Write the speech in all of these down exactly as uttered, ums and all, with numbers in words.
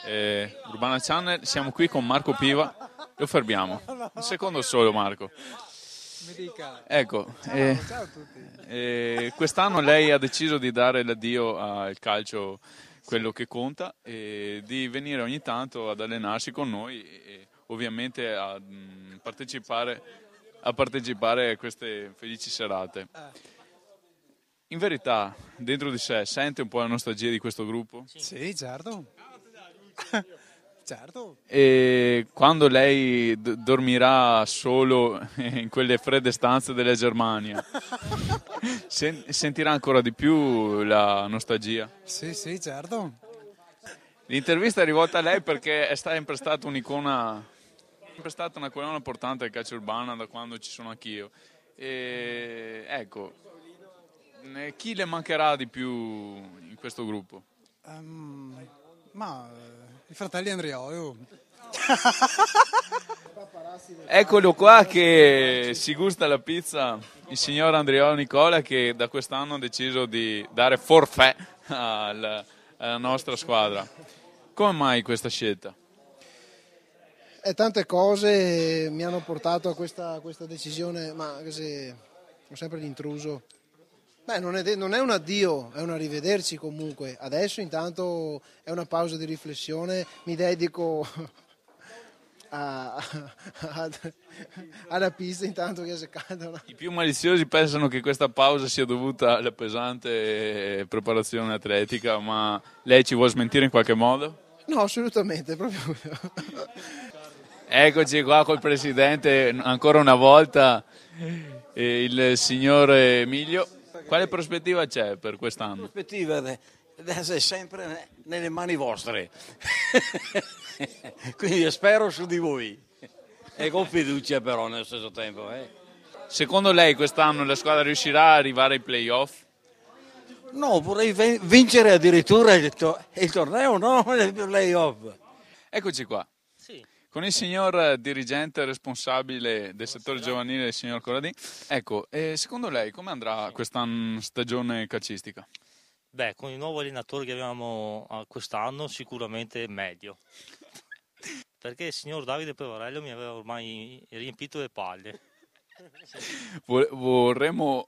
eh, Urbana Channel. Siamo qui con Marco Piva, lo fermiamo. Un secondo solo, Marco. Mi dica. Ecco, Ciao, eh, ciao a tutti. eh, quest'anno lei ha deciso di dare l'addio al calcio, quello che conta, e di venire ogni tanto ad allenarsi con noi e ovviamente a mh, partecipare, a partecipare a queste felici serate. In verità, dentro di sé, sente un po' la nostalgia di questo gruppo? Sì, certo. Certo. E quando lei d- dormirà solo in quelle fredde stanze della Germania, sen- sentirà ancora di più la nostalgia? Sì, sì, certo. L'intervista è rivolta a lei perché è sempre stata un'icona, è sempre stata una colonna portante del calcio urbano da quando ci sono anch'io. E ecco, eh, chi le mancherà di più in questo gruppo? Ehm, ma eh, i fratelli Andriolo. Eccolo qua che si gusta la pizza, il signor Andrea Nicola, che da quest'anno ha deciso di dare forfait al- alla nostra squadra. Come mai questa scelta? E tante cose mi hanno portato a questa, a questa decisione, ma così, ho sempre l'intruso. Beh, non è, de- non è un addio, è un arrivederci comunque. Adesso intanto è una pausa di riflessione, mi dedico a, a- alla pista intanto che si calda. I più maliziosi pensano che questa pausa sia dovuta alla pesante preparazione atletica, ma lei ci vuole smentire in qualche modo? No, assolutamente, proprio. Eccoci qua col presidente, ancora una volta, eh, il signor Emilio. Quale prospettiva c'è per quest'anno? Prospettiva deve essere sempre nelle mani vostre. Quindi spero su di voi e con fiducia però nello stesso tempo. Eh. Secondo lei quest'anno la squadra riuscirà a arrivare ai playoff? No, vorrei ve- vincere addirittura il, to- il torneo, no? Il playoff. Eccoci qua, Sì, con il signor dirigente responsabile del settore giovanile, il signor Corradini. Ecco, e secondo lei come andrà questa stagione calcistica? beh, con il nuovo allenatore che abbiamo ah, quest'anno sicuramente meglio. Perché il signor Davide Pevarello mi aveva ormai riempito le palle. Vo- Vorremmo...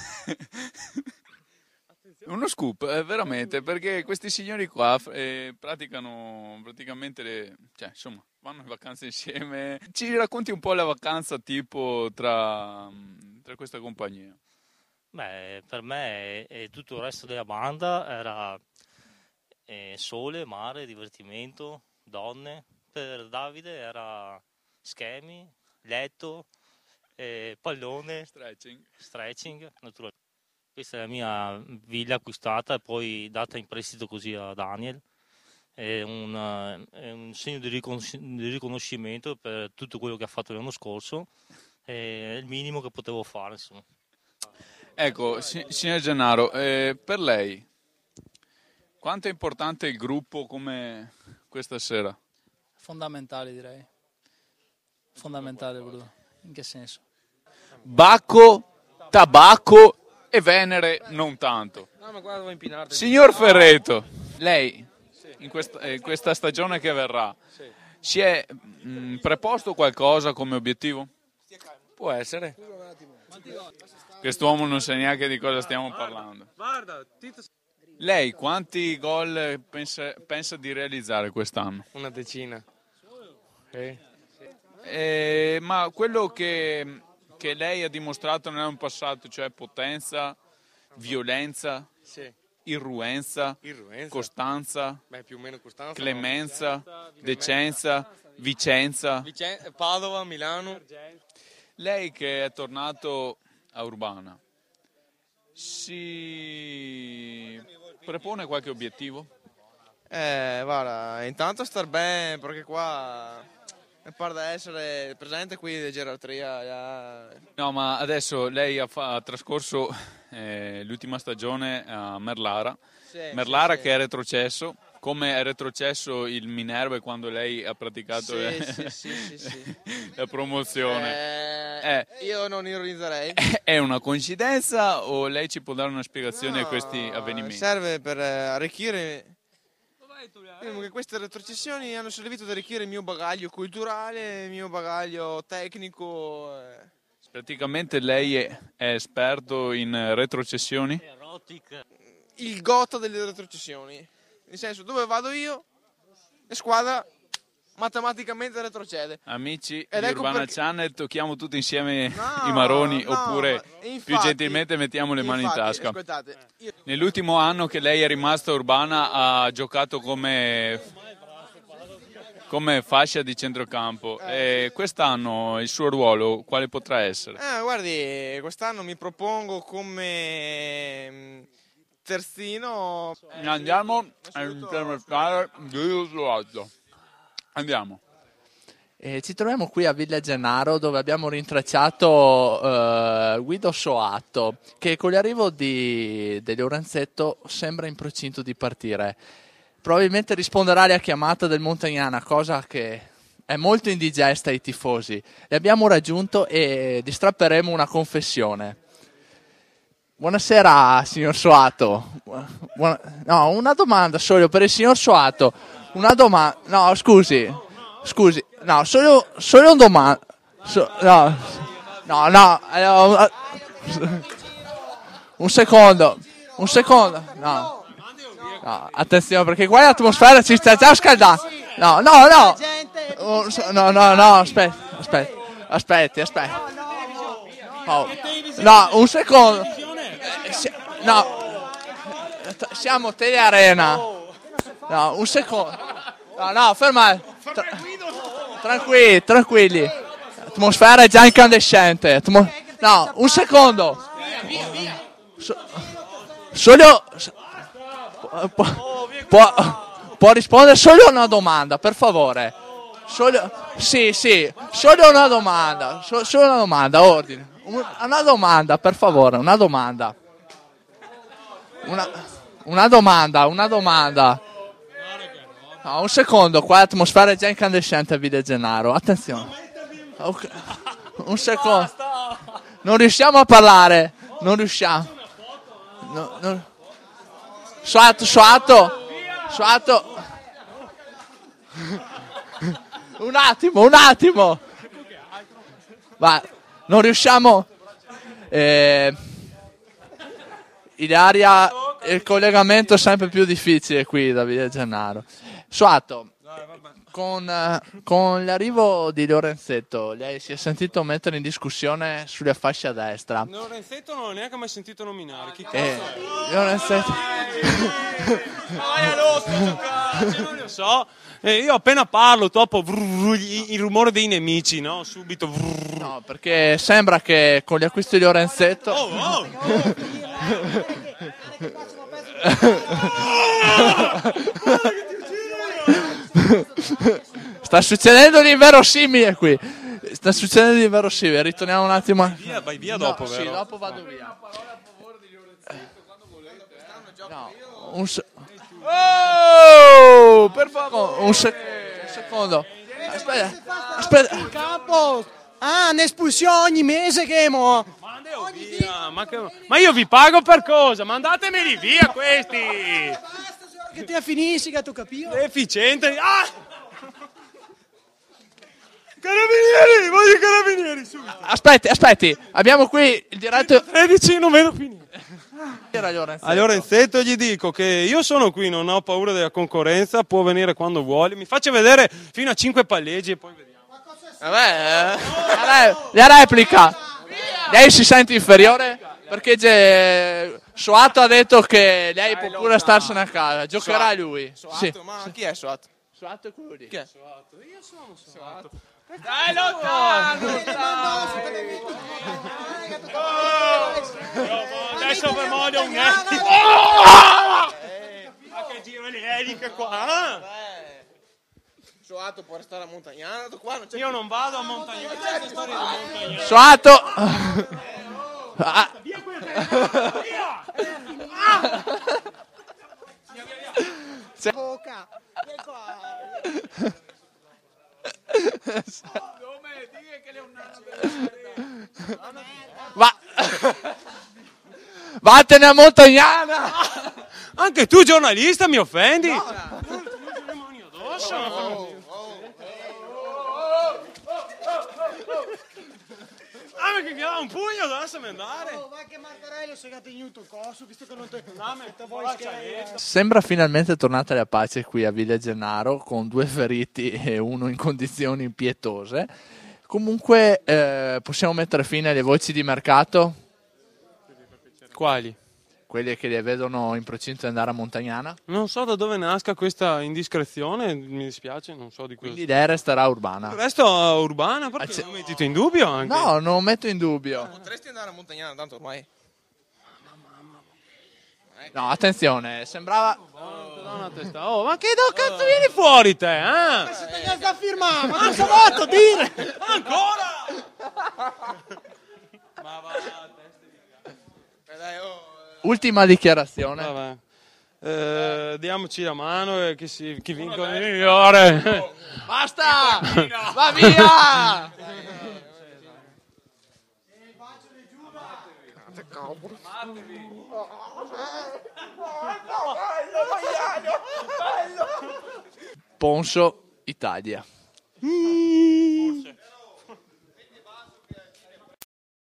Uno scoop, eh, veramente, perché questi signori qua eh, praticano praticamente le... cioè, insomma, vanno in vacanza insieme. Ci racconti un po' la vacanza tipo tra, tra questa compagnia? Beh, per me e, e tutto il resto della banda era eh, sole, mare, divertimento, donne. Per Davide era schemi, letto, eh, pallone, Stretching. stretching, naturalmente. Questa è la mia villa acquistata e poi data in prestito così a Daniel. È un, eh, è un segno di, riconos- di riconoscimento per tutto quello che ha fatto l'anno scorso. È il minimo che potevo fare, insomma. Ecco, si- signor Gennaro, eh, per lei, quanto è importante il gruppo come questa sera? Fondamentale direi. Fondamentale, Bruno. In che senso? Bacco, tabacco e Venere non tanto. Signor Ferreto, lei in questa, in questa stagione che verrà si è mh, preposto qualcosa come obiettivo? Può essere. Quest'uomo non sa neanche di cosa stiamo parlando. Lei quanti gol pensa, pensa di realizzare quest'anno? Una decina. Eh. Eh, ma quello che, che lei ha dimostrato nell'anno passato, cioè potenza, violenza, Sì. irruenza, Irruenza. costanza, Beh, più o meno Costanza. clemenza, decenza, Vicenza. Vicen- Padova, Milano. Lei che è tornato a Urbana, si prepone qualche obiettivo? Eh, guarda, intanto star bene perché qua mi pare di essere presente qui di gerarchia. già- No, ma adesso lei ha, fa- ha trascorso eh, l'ultima stagione a Merlara, Sì, Merlara sì, che è retrocesso, come è retrocesso il Minerva quando lei ha praticato Sì, eh, sì, sì, sì, sì. la promozione. Eh, Eh. Io non ironizzerei. È una coincidenza o lei ci può dare una spiegazione a questi No, avvenimenti? serve per eh, arricchire Diciamo che queste retrocessioni hanno servito ad arricchire il mio bagaglio culturale, il mio bagaglio tecnico. eh. Praticamente lei è, è esperto in retrocessioni? Il gota delle retrocessioni. Nel senso, dove vado io, la squadra matematicamente retrocede. Amici Ed di ecco Urbana perché- Channel, tocchiamo tutti insieme No, i maroni, no, oppure ma infatti- più gentilmente mettiamo le mani infatti, in tasca. Ascoltate, io- Nell'ultimo anno che lei è rimasta a Urbana ha giocato come, come fascia di centrocampo. E quest'anno il suo ruolo quale potrà essere? Eh, guardi, quest'anno mi propongo come mm, terzino. Andiamo a intervistare Guido Suato. Andiamo. E ci troviamo qui a Villa Gennaro dove abbiamo rintracciato eh, Guido Soato che con l'arrivo di, di Lorenzetto sembra in procinto di partire. Probabilmente risponderà alla chiamata del Montagnana, cosa che è molto indigesta ai tifosi. Le abbiamo raggiunto e gli strapperemo una confessione. Buonasera signor Soato. Buona- no, una domanda solo per il signor Soato. Una domanda. No, scusi. Scusi. No, solo, solo un domanda. So- no, no, no. eh, Un secondo. Un secondo. No. No, attenzione perché qua l'atmosfera ci sta già scaldando. No, no, no. Un se- No, no, no, aspetta, aspetta. Aspetti, aspetti. Oh. No, un secondo. Eh, si- No. T- Siamo Telearena. No, un secondo. No, no, fermate. Tra- tranquilli, tranquilli. Atmosfera è già incandescente. Atmo- No, un secondo. So- Solo può, può, può rispondere solo a una domanda, per favore. Solo, sì, sì, solo una domanda. So- solo una domanda, ordine. Un- Una domanda, per favore, una domanda. Una, una domanda, una domanda. No, un secondo, qua l'atmosfera è già incandescente a Villa Gennaro. Attenzione. Ok. Un secondo. Non riusciamo a parlare. Non riusciamo. No, no. Suato, Suato. Suato. Un attimo, un attimo. Va, non riusciamo. Eh, Ilaria, il collegamento è sempre più difficile qui da Villa Gennaro. Suato, con, eh, con l'arrivo di Lorenzetto, lei si è sentito mettere in discussione sulla fascia a destra. Lorenzetto non l'ho neanche mai sentito nominare. Chi Eh, Lorenzetto. non lo so. Eh, io appena parlo, dopo vrrr, il rumore dei nemici, no? Subito. Vrrr. No, perché sembra che con gli acquisti di Lorenzetto. Oh, oh. Sta succedendo l'inverosimile qui. Sta succedendo l'inverosimile. Ritorniamo un attimo. a- Via, vai via No, dopo, sì, vero? dopo vado via. No, un se- Oh, per favore, un, sec- un secondo. Aspetta, aspetta. Campo! Ah, un'espulsione ogni mese che mo! Via, ma, che- ma io vi pago per cosa? Mandatemeli via questi! Che te finisci, che tu capivo? Efficiente! Ah! Carabinieri! Voglio i carabinieri! Subito! Aspetti, aspetti. Abbiamo qui il diretto. tredici non vedo finire. Era Lorenzetto. A Lorenzetto gli dico che io sono qui, non ho paura della concorrenza, può venire quando vuole, mi faccia vedere fino a cinque palleggi e poi vediamo. Vabbè, eh. La re- La replica. Lei si sente inferiore? Perché ge- Soato ha detto che lei può pure starsene a casa. Giocherà Soato. lui. Soato, Sì. ma chi è Soato? Soato è quello lì. Chi è? Dai, lontano! Adesso per modo un Ma che giro le eliche qua? Eh. Soato può restare a Montagnana, qua non c'è Io non vado a Montagnana, questa storia di Montagnana. Soato! Ah. Bocca! Vieni qua! Va. Vattene a Montagnana! Anche tu giornalista mi offendi? Ah, perché mi dà un pugno, lasciami andare. Oh, ma che Martarello sei andato in tutto coso, visto che non ti Sembra finalmente tornata la pace qui a Villa Gennaro con due feriti e uno in condizioni impietose. Comunque eh, possiamo mettere fine alle voci di mercato? Quali? Quelle che le vedono in procinto di andare a Montagnana? Non so da dove nasca questa indiscrezione, mi dispiace, non so di cosa. Quindi lei resterà urbana? Il resto urbana, perché non mettito in dubbio anche? No, non lo metto in dubbio. Potresti andare a Montagnana, tanto ormai. No, attenzione, sembrava... Oh, ma che cazzo vieni fuori te, eh? Ma siete già da firmare, ma cosa volete dire? Ancora? Ma va, Ultima dichiarazione. Vabbè. Eh, diamoci la mano e chi, si, chi vincono il migliore. Basta! Va via! Ponso, Italia.